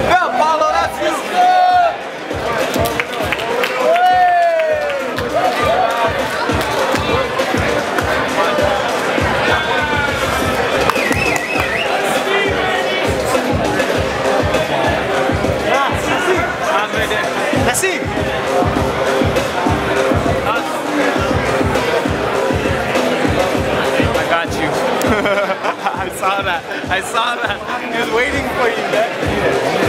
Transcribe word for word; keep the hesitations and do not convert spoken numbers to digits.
Yeah, Paulo, that's you. Merci. I got you. I saw that. I saw that. He was waiting for you, man.